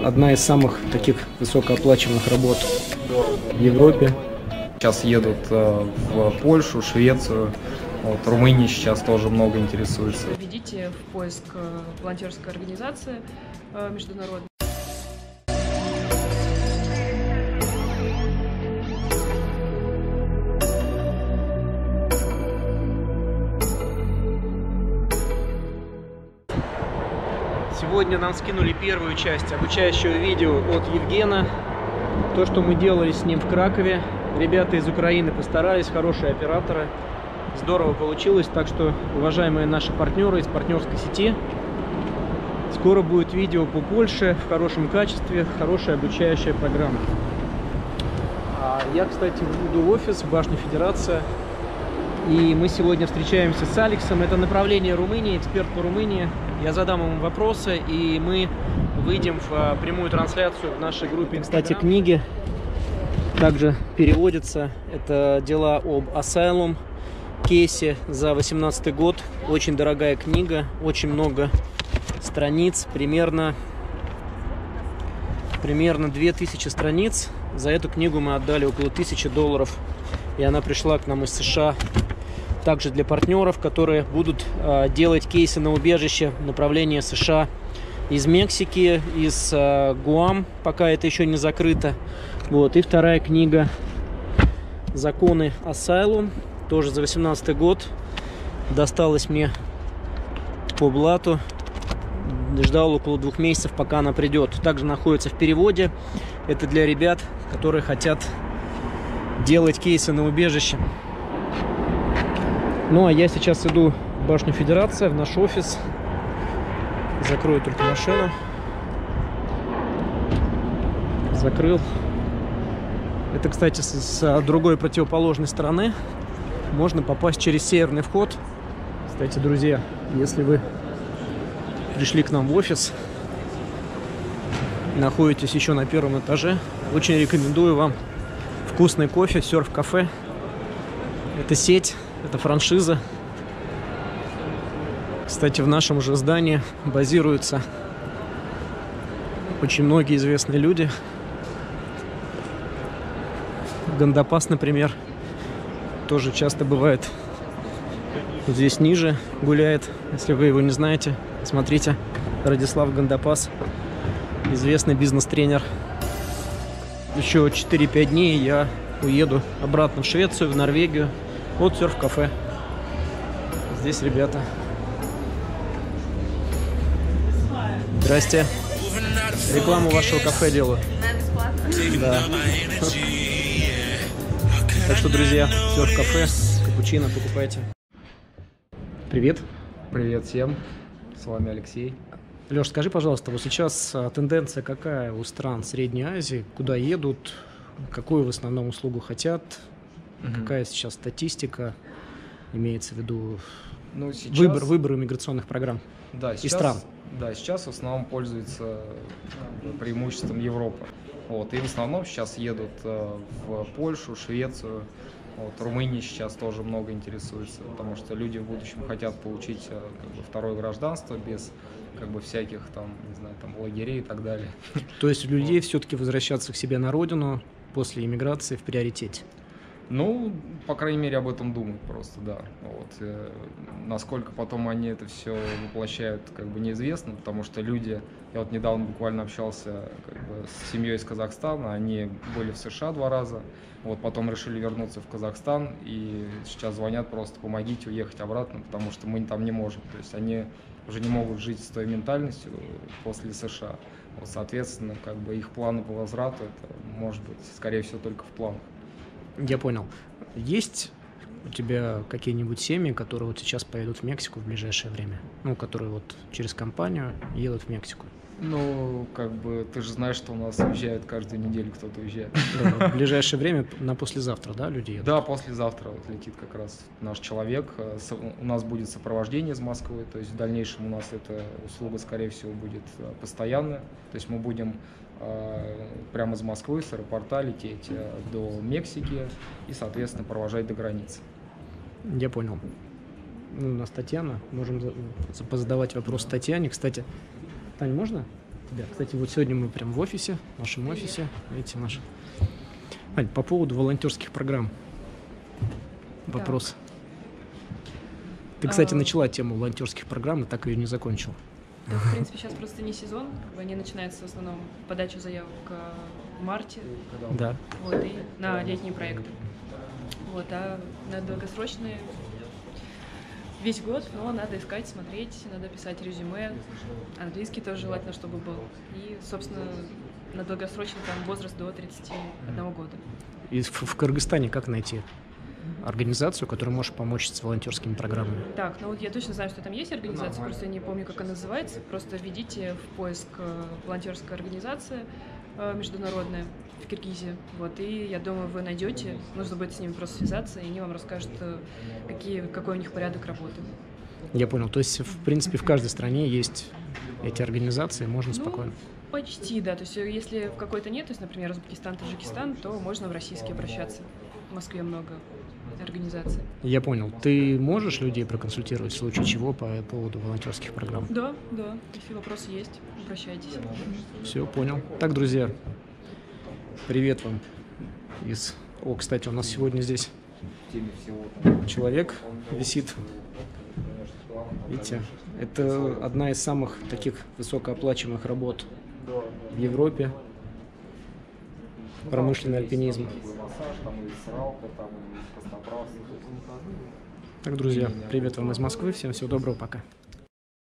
Одна из самых таких высокооплачиваемых работ в Европе. Сейчас едут в Польшу, Швецию, вот, Румыния сейчас тоже много интересуется. Введите в поиск волонтерской организации международной. Сегодня нам скинули первую часть обучающего видео от Евгена. То, что мы делали с ним в Кракове. Ребята из Украины постарались, хорошие операторы. Здорово получилось. Так что, уважаемые наши партнеры из партнерской сети, скоро будет видео по Польше в хорошем качестве, хорошая обучающая программа. Я, кстати, иду в офис, в башню Федерация. И мы сегодня встречаемся с Алексом. Это направление Румынии, эксперт по Румынии. Я задам ему вопросы, и мы выйдем в прямую трансляцию в нашей группе. Кстати, книги также переводятся. Это дела об Asylum кейсе за 2018 год. Очень дорогая книга, очень много страниц, примерно 2000 страниц. За эту книгу мы отдали около $1000, и она пришла к нам из США. Также для партнеров, которые будут делать кейсы на убежище в направлении США из Мексики, из Гуам, пока это еще не закрыто. Вот. И вторая книга «Законы Asylum», тоже за 2018 год. Досталась мне по блату. Ждал около 2 месяцев, пока она придет. Также находится в переводе. Это для ребят, которые хотят делать кейсы на убежище. Ну, а я сейчас иду в башню Федерация, в наш офис. Закрою только машину. Закрыл. Это, кстати, с другой противоположной стороны. Можно попасть через северный вход. Кстати, друзья, если вы пришли к нам в офис, находитесь еще на 1-м этаже, очень рекомендую вам вкусный кофе, серф-кафе. Это сеть. Это франшиза. Кстати, в нашем же здании базируются очень многие известные люди. Гандапас, например, тоже часто бывает вот здесь ниже гуляет. Если вы его не знаете, смотрите. Радислав Гандапас, известный бизнес-тренер. Еще 4-5 дней я уеду обратно в Швецию, в Норвегию. Вот серф-кафе. Здесь ребята. Здрасте. Рекламу вашего кафе делаю. Да. Так что, друзья, серф-кафе, капучино покупайте. Привет. Привет всем, с вами Алексей. Леш, скажи, пожалуйста, вот сейчас тенденция какая у стран Средней Азии? Куда едут? Какую в основном услугу хотят? Какая сейчас статистика, имеется в виду выбор иммиграционных программ и стран? Да, сейчас в основном пользуется преимуществом Европа. Вот, и в основном сейчас едут в Польшу, Швецию. Вот, Румыния сейчас тоже много интересуется, потому что люди в будущем хотят получить второе гражданство без всяких там, не знаю, там лагерей и так далее. То есть у людей все-таки возвращаться к себе на родину после иммиграции в приоритете? Ну, по крайней мере, об этом думают просто, да. Вот. Насколько потом они это все воплощают, неизвестно, потому что люди... Я вот недавно буквально общался с семьей из Казахстана, они были в США 2 раза, вот, потом решили вернуться в Казахстан, и сейчас звонят просто: помогите уехать обратно, потому что мы там не можем. То есть они уже не могут жить с той ментальностью после США. Вот, соответственно, их планы по возврату, это может быть, скорее всего, только в планах. Я понял. Есть у тебя какие-нибудь семьи, которые вот сейчас поедут в Мексику в ближайшее время? Ну, которые вот через компанию едут в Мексику? Ну, ты же знаешь, что у нас уезжают каждую неделю, кто-то уезжает. Да, в ближайшее время, на послезавтра, да, люди едут? Да, послезавтра вот летит как раз наш человек. У нас будет сопровождение из Москвы, то есть в дальнейшем у нас эта услуга, скорее всего, будет постоянная. То есть мы будем прямо из Москвы, с аэропорта лететь до Мексики и, соответственно, провожать до границы. Я понял. У нас Татьяна. Можем позадавать вопрос Татьяне. Кстати, Тань, можно? Да, кстати, вот сегодня мы прям в офисе, в нашем офисе. Видите, наш. Ань, по поводу волонтерских программ. Вопрос. Ты, кстати, начала тему волонтерских программ и так ее не закончила. Да, в принципе, сейчас просто не сезон. Они начинаются в основном подачу заявок в марте. Да. Вот, и на летние проекты. Вот, а на долгосрочные весь год, но надо искать, смотреть, надо писать резюме. Английский тоже желательно, чтобы был. И, собственно, на долгосрочный там возраст до 31 года. И в Кыргызстане как найти организацию, которая может помочь с волонтерскими программами? Так, ну вот я точно знаю, что там есть организация, просто не помню, как она называется. Просто введите в поиск волонтерская организация международная в Киргизии. Вот, и я думаю, вы найдете. Нужно будет с ними просто связаться, и они вам расскажут, какой у них порядок работы. Я понял. То есть, в принципе, в каждой стране есть эти организации, можно спокойно. Почти, да. То есть, если в какой-то нет, то есть, например, Узбекистан, Таджикистан, то можно в российские обращаться. В Москве много организаций. Я понял. Ты можешь людей проконсультировать в случае чего по поводу волонтерских программ? Да. Если вопросы есть, обращайтесь. Все, понял. Так, друзья, привет вам из... О, кстати, у нас сегодня здесь человек висит. Видите, это одна из самых таких высокооплачиваемых работ в Европе. Промышленный альпинизм. Так, друзья, привет вам из Москвы. Всем всего доброго, пока.